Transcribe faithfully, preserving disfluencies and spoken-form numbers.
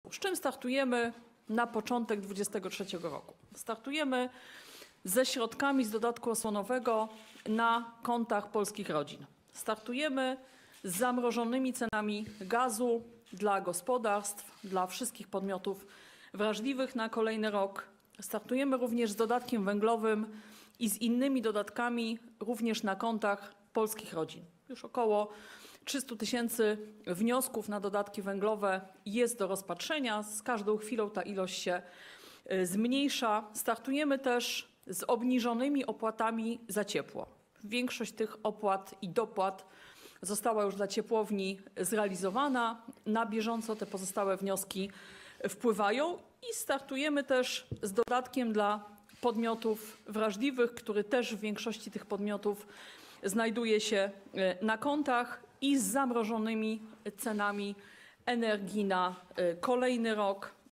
Z czym startujemy na początek dwudziestego trzeciego roku? Startujemy ze środkami z dodatku osłonowego na kontach polskich rodzin. Startujemy z zamrożonymi cenami gazu dla gospodarstw, dla wszystkich podmiotów wrażliwych na kolejny rok. Startujemy również z dodatkiem węglowym i z innymi dodatkami również na kontach polskich rodzin. Już około trzysta tysięcy wniosków na dodatki węglowe jest do rozpatrzenia. Z każdą chwilą ta ilość się zmniejsza. Startujemy też z obniżonymi opłatami za ciepło. Większość tych opłat i dopłat została już dla ciepłowni zrealizowana. Na bieżąco te pozostałe wnioski wpływają i startujemy też z dodatkiem dla podmiotów wrażliwych, który też w większości tych podmiotów znajduje się na kontach i z zamrożonymi cenami energii na kolejny rok.